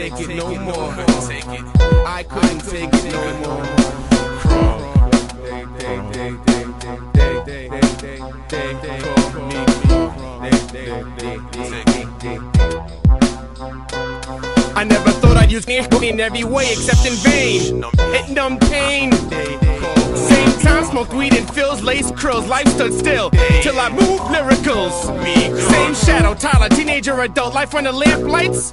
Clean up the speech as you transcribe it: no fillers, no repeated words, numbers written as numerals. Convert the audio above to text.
take it no more. I couldn't take it no more. I never thought I'd use me in every way except in vain. It numbed pain. Same time, smoked weed and fills, lace curls. Life stood still till I moved miracles. Same shadow, Tyler, teenager, adult. Life under lamp lights.